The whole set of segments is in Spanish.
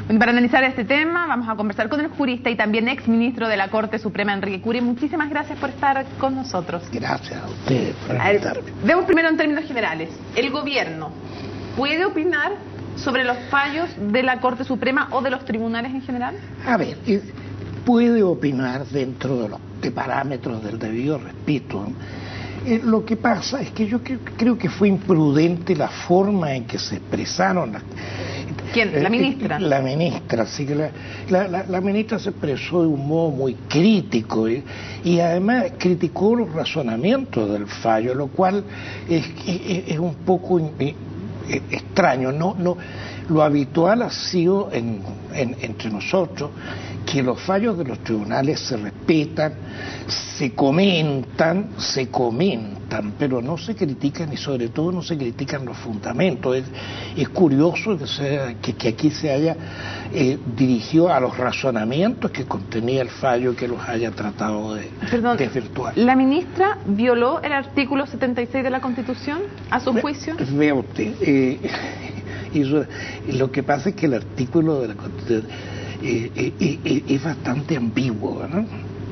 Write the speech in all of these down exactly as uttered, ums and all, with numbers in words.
Bueno, para analizar este tema vamos a conversar con el jurista y también exministro de la Corte Suprema, Enrique Curi. Muchísimas gracias por estar con nosotros. Gracias a ustedes por invitarme. Veamos primero en términos generales. ¿El gobierno puede opinar sobre los fallos de la Corte Suprema o de los tribunales en general? A ver, puede opinar dentro de los de parámetros del debido respeto. Eh, lo que pasa es que yo creo, creo que fue imprudente la forma en que se expresaron las... ¿Quién? ¿La ministra? La ministra, sí que la, la, la, la ministra se expresó de un modo muy crítico y, y además criticó los razonamientos del fallo, lo cual es, es, es un poco es, extraño. No, no, lo habitual ha sido en, en, entre nosotros que los fallos de los tribunales se respetan, se comentan, se comentan, pero no se critican y sobre todo no se critican los fundamentos. Es, es curioso que, sea, que, que aquí se haya eh, dirigido a los razonamientos que contenía el fallo, que los haya tratado de Perdón, desvirtuar. ¿La ministra violó el artículo setenta y seis de la Constitución a su juicio? Vea usted, eh, eso, lo que pasa es que el artículo de la Constitución Eh, eh, eh, es bastante ambiguo, ¿no?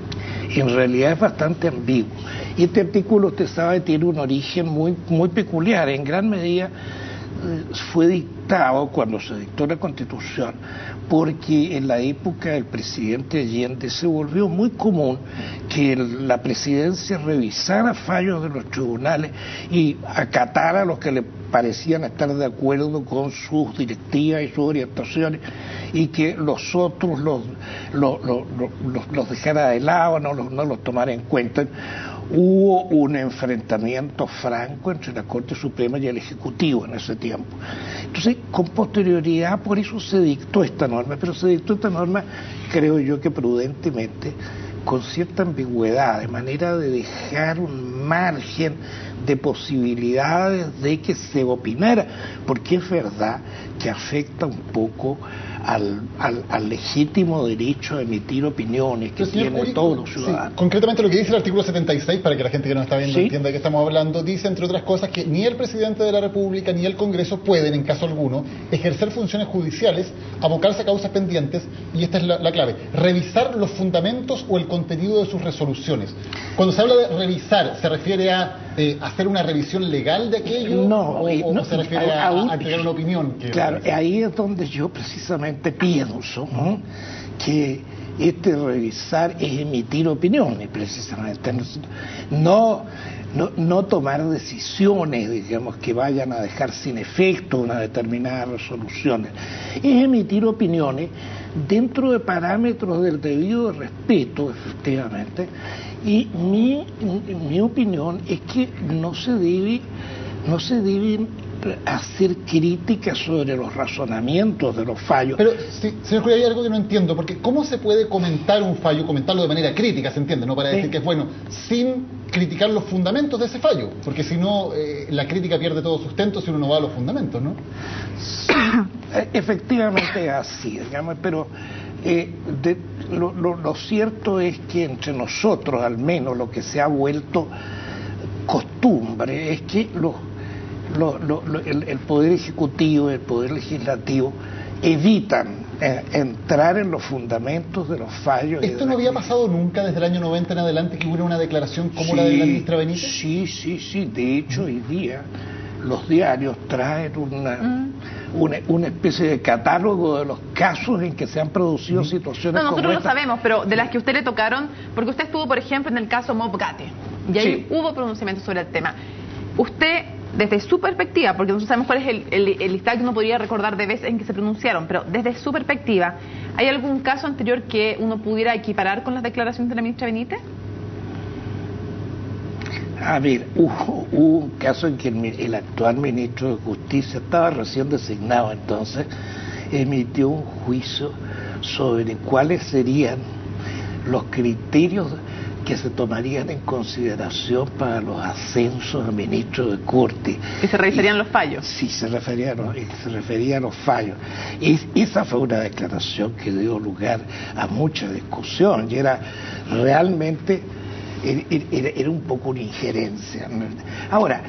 En realidad es bastante ambiguo. Y este artículo, usted sabe, tiene un origen muy, muy peculiar. En gran medida eh, fue dictado cuando se dictó la Constitución, porque en la época del presidente Allende se volvió muy común que la presidencia revisara fallos de los tribunales y acatara a los que le parecían estar de acuerdo con sus directivas y sus orientaciones, y que los otros los, los, los, los, los dejara de lado, no los, no los tomara en cuenta. Hubo un enfrentamiento franco entre la Corte Suprema y el Ejecutivo en ese tiempo. Entonces, con posterioridad, por eso se dictó esta norma, pero se dictó esta norma, creo yo que prudentemente, con cierta ambigüedad, de manera de dejar un margen de posibilidades de que se opinara, porque es verdad que afecta un poco al, al, al legítimo derecho a emitir opiniones que tienen todos los ciudadanos. Sí, concretamente lo que dice el artículo setenta y seis, para que la gente que nos está viendo ¿Sí? entienda de qué estamos hablando, dice, entre otras cosas, que ni el presidente de la República ni el Congreso pueden, en caso alguno, ejercer funciones judiciales, abocarse a causas pendientes, y esta es la, la clave, revisar los fundamentos o el contenido de sus resoluciones. Cuando se habla de revisar, ¿se refiere a eh, hacer una revisión legal de aquello? No, o, eh, o no se refiere a, aún, a entregar una opinión? Que claro, ahí es donde yo precisamente pienso, ¿no?, que este revisar es emitir opiniones, precisamente, no, no, no tomar decisiones, digamos, que vayan a dejar sin efecto una determinada resolución. Es emitir opiniones dentro de parámetros del debido respeto, efectivamente, y mi, mi opinión es que no se debe, no se deben hacer críticas sobre los razonamientos de los fallos. Pero, sí, señor Curi, hay algo que no entiendo, porque ¿cómo se puede comentar un fallo, comentarlo de manera crítica, se entiende, no para decir sí. que es bueno, sin criticar los fundamentos de ese fallo? Porque si no, eh, la crítica pierde todo sustento si uno no va a los fundamentos, ¿no? Sí, efectivamente es así, digamos, pero eh, de, lo, lo, lo cierto es que entre nosotros, al menos, lo que se ha vuelto costumbre es que los Lo, lo, lo, el, el Poder Ejecutivo y el Poder Legislativo evitan eh, entrar en los fundamentos de los fallos. ¿Esto no había pasado nunca desde el año noventa en adelante, que hubiera una declaración como sí, la de la ministra Benítez? Sí, sí, sí. De hecho, hoy día los diarios traen una, mm. una, una especie de catálogo de los casos en que se han producido mm. situaciones no, nosotros como lo esta. sabemos, pero de las que a usted le tocaron, porque usted estuvo, por ejemplo, en el caso Mobgate, y ahí sí. hubo pronunciamientos sobre el tema. Usted, desde su perspectiva, porque nosotros sabemos cuál es el, el, el listado que uno podría recordar de veces en que se pronunciaron, pero desde su perspectiva, ¿hay algún caso anterior que uno pudiera equiparar con las declaraciones de la ministra Benítez? A ver, hubo, hubo un caso en que el, el actual ministro de Justicia estaba recién designado, entonces emitió un juicio sobre cuáles serían los criterios que se tomarían en consideración para los ascensos a ministros de Corte. ¿Que se revisarían los fallos? Sí, se refería a los, se refería a los fallos. Y esa fue una declaración que dio lugar a mucha discusión y era realmente, era, era un poco una injerencia. Ahora,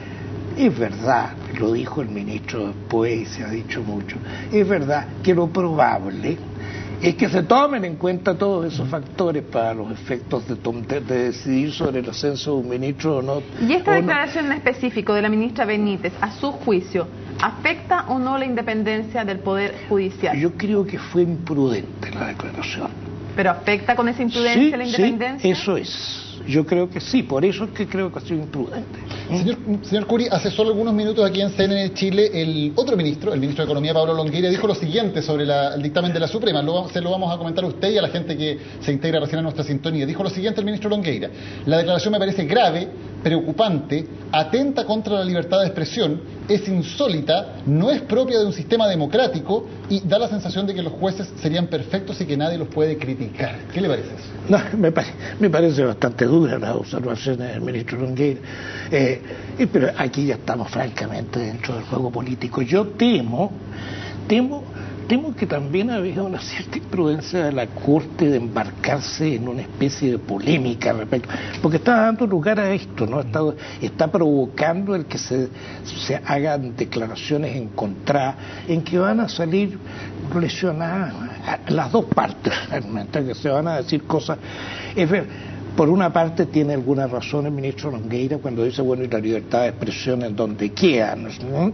Es verdad, lo dijo el ministro después y se ha dicho mucho, es verdad que lo probable es que se tomen en cuenta todos esos factores para los efectos de, de, de decidir sobre el ascenso de un ministro o no. ¿Y esta o declaración no. en específico de la ministra Benítez, a su juicio, afecta o no la independencia del Poder Judicial? Yo creo que fue imprudente la declaración. ¿Pero afecta con esa imprudencia sí, la independencia? Sí, eso es. Yo creo que sí, por eso es que creo que ha sido imprudente. Señor, señor Curi, hace solo algunos minutos aquí en C N N Chile, el otro ministro, el ministro de Economía, Pablo Longueira, dijo lo siguiente sobre la, el dictamen de la Suprema. Lo, se lo vamos a comentar a usted y a la gente que se integra recién a nuestra sintonía. Dijo lo siguiente el ministro Longueira: la declaración me parece grave, preocupante, atenta contra la libertad de expresión, es insólita, no es propia de un sistema democrático y da la sensación de que los jueces serían perfectos y que nadie los puede criticar. ¿Qué le parece eso? No, me, pare, me parece bastante dura las observaciones del ministro Longueira, eh, pero aquí ya estamos francamente dentro del juego político. Yo temo, temo, temo que también había una cierta imprudencia de la Corte de embarcarse en una especie de polémica respecto, porque está dando lugar a esto, ¿no? Está, está provocando el que se, se hagan declaraciones encontradas, en que van a salir lesionadas las dos partes, realmente, que se van a decir cosas. Es ver, por una parte tiene alguna razón el ministro Longueira cuando dice, bueno, y la libertad de expresión en donde queda, ¿no?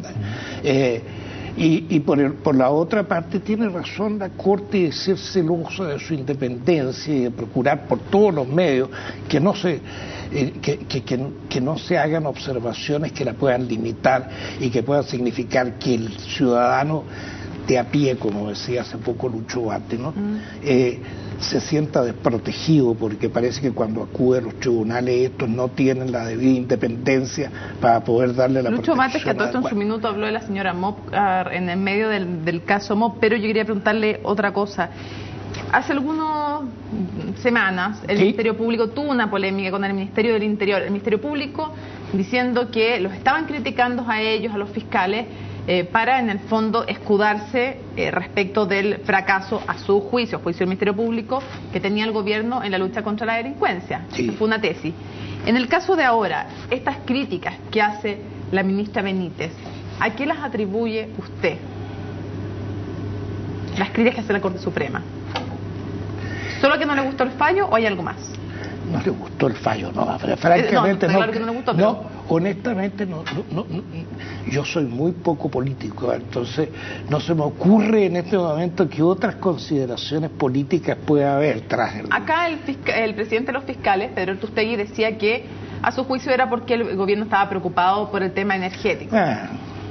Eh, Y, y por, el, por la otra parte tiene razón la Corte de ser celosa de su independencia y de procurar por todos los medios que no se eh, que, que, que, que no se hagan observaciones que la puedan limitar y que puedan significar que el ciudadano de a pie, como decía hace poco Lucho Bate, ¿no? Mm. Eh, se sienta desprotegido porque parece que cuando acude a los tribunales estos no tienen la debida independencia para poder darle la Lucho protección. Mates, que a todo esto en su minuto habló de la señora Mop uh, en el medio del, del caso Mop, pero yo quería preguntarle otra cosa. Hace algunas semanas el ¿Sí? Ministerio Público tuvo una polémica con el Ministerio del Interior. El Ministerio Público diciendo que los estaban criticando a ellos, a los fiscales, Eh, para en el fondo escudarse eh, respecto del fracaso a su juicio, juicio del Ministerio Público, que tenía el gobierno en la lucha contra la delincuencia. Sí. Fue una tesis. En el caso de ahora, estas críticas que hace la ministra Benítez, ¿a qué las atribuye usted? Las críticas que hace la Corte Suprema. ¿Solo que no le gustó el fallo o hay algo más? No le gustó el fallo, no, francamente no, no, claro que no, le gustó, pero... no honestamente no, no, no, yo soy muy poco político, entonces no se me ocurre en este momento que otras consideraciones políticas pueda haber tras el... Acá el, fiscal, el presidente de los fiscales, Pedro Ertustegui, decía que a su juicio era porque el gobierno estaba preocupado por el tema energético. Ah,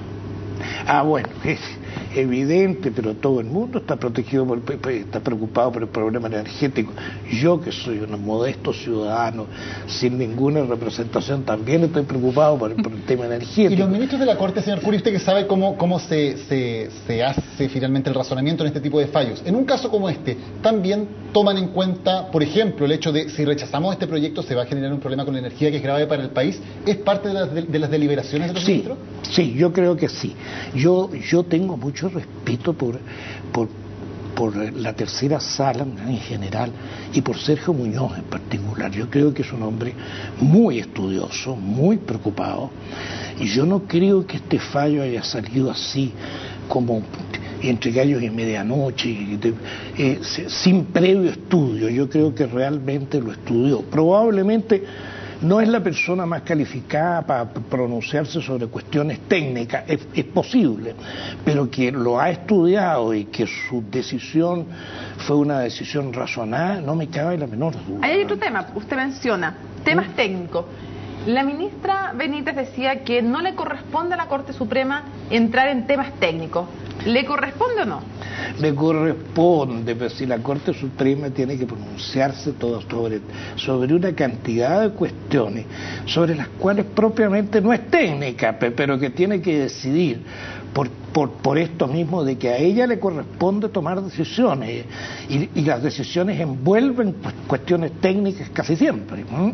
ah bueno, es evidente, pero todo el mundo está protegido, por, está preocupado por el problema energético. Yo, que soy un modesto ciudadano sin ninguna representación, también estoy preocupado por el, por el tema energético. Y los ministros de la Corte, señor Curi, usted que sabe cómo, cómo se, se, se hace finalmente el razonamiento en este tipo de fallos, en un caso como este, también toman en cuenta, por ejemplo, el hecho de si rechazamos este proyecto se va a generar un problema con la energía que es grave para el país. ¿Es parte de las, de, de las deliberaciones de los sí, ministros? Sí, yo creo que sí. Yo, yo tengo mucho respeto por, por, por la tercera sala en general y por Sergio Muñoz en particular. Yo creo que es un hombre muy estudioso, muy preocupado, y yo no creo que este fallo haya salido así como entre gallos y medianoche, eh, sin previo estudio. Yo creo que realmente lo estudió. Probablemente no es la persona más calificada para pronunciarse sobre cuestiones técnicas, es, es posible, pero que lo ha estudiado y que su decisión fue una decisión razonada, no me cabe la menor duda. Hay otro tema, usted menciona, temas ¿Eh? técnicos. La ministra Benítez decía que no le corresponde a la Corte Suprema entrar en temas técnicos. ¿Le corresponde o no? Le corresponde, pero si la Corte Suprema tiene que pronunciarse todo sobre, sobre una cantidad de cuestiones sobre las cuales propiamente no es técnica, pero que tiene que decidir por, por, por esto mismo de que a ella le corresponde tomar decisiones y, y las decisiones envuelven cuestiones técnicas casi siempre. ¿eh?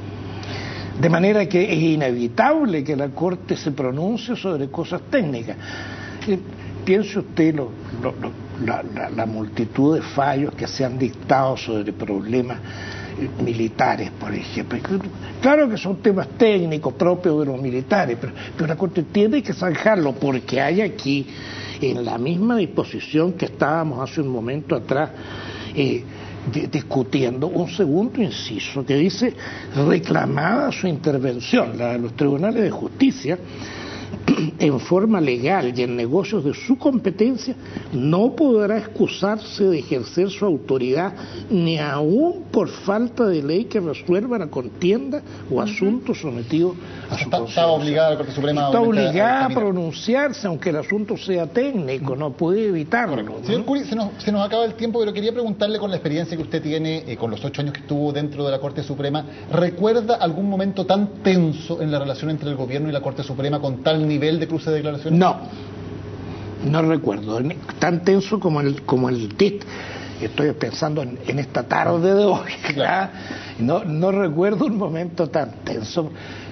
De manera que es inevitable que la Corte se pronuncie sobre cosas técnicas. Piense usted lo, lo, lo, la, la, la multitud de fallos que se han dictado sobre problemas militares, por ejemplo. Claro que son temas técnicos propios de los militares, pero, pero la Corte tiene que zanjarlo porque hay aquí, en la misma disposición que estábamos hace un momento atrás, eh, de, discutiendo un segundo inciso que dice: reclamada su intervención, la de los tribunales de justicia, en forma legal y en negocios de su competencia, no podrá excusarse de ejercer su autoridad ni aún por falta de ley que resuelva la contienda o asunto sometido a su consideración. Está obligada la Corte Suprema Está obligada a, a pronunciarse, aunque el asunto sea técnico, no puede evitarlo, ¿no? Señor Curi, se nos, se nos acaba el tiempo, pero quería preguntarle, con la experiencia que usted tiene, eh, con los ocho años que estuvo dentro de la Corte Suprema, ¿recuerda algún momento tan tenso en la relación entre el gobierno y la Corte Suprema con tal nivel de cruce de declaraciones? No, no recuerdo. Tan tenso como el como el T I T. Estoy pensando en, en esta tarde de hoy. Claro. No, no recuerdo un momento tan tenso.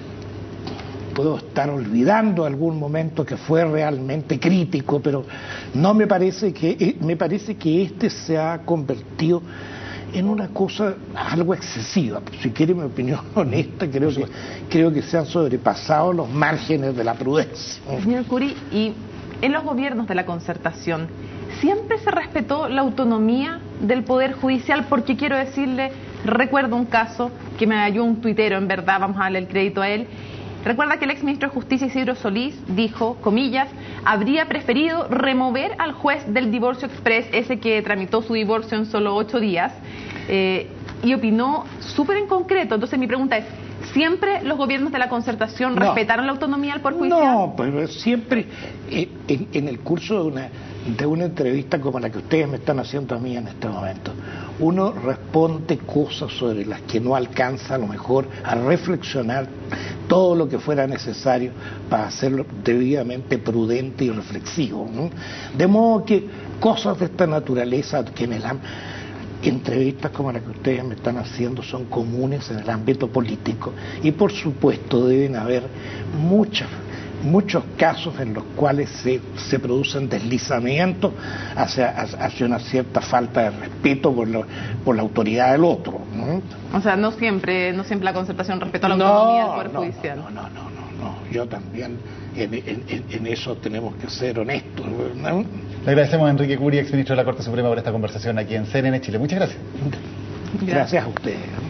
Puedo estar olvidando algún momento que fue realmente crítico, pero no me parece que me parece que este se ha convertido en una cosa algo excesiva. Si quiere mi opinión honesta, creo que creo que se han sobrepasado los márgenes de la prudencia. Señor Curi, y en los gobiernos de la Concertación siempre se respetó la autonomía del Poder Judicial, porque quiero decirle, recuerdo un caso que me halló un tuitero, en verdad, vamos a darle el crédito a él. Recuerda que el exministro de Justicia, Isidro Solís, dijo, comillas, habría preferido remover al juez del divorcio express, ese que tramitó su divorcio en solo ocho días, eh, y opinó súper en concreto. Entonces mi pregunta es, ¿siempre los gobiernos de la Concertación no. respetaron la autonomía del Poder Judicial? No, pero siempre eh, en, en el curso de una, de una entrevista como la que ustedes me están haciendo a mí en este momento, uno responde cosas sobre las que no alcanza a lo mejor a reflexionar todo lo que fuera necesario para hacerlo debidamente prudente y reflexivo, ¿no? De modo que cosas de esta naturaleza que en el entrevistas como la que ustedes me están haciendo son comunes en el ámbito político, y por supuesto deben haber muchas muchos casos en los cuales se, se producen deslizamientos hacia, hacia una cierta falta de respeto por, lo, por la autoridad del otro, ¿no? O sea, no siempre no siempre la Concertación respetó la autonomía no, del Poder no, Judicial. No, no, no, no, no, yo también en, en, en eso tenemos que ser honestos, ¿no? Le agradecemos a Enrique Curi, exministro de la Corte Suprema, por esta conversación aquí en C N N Chile. Muchas gracias. Gracias a ustedes.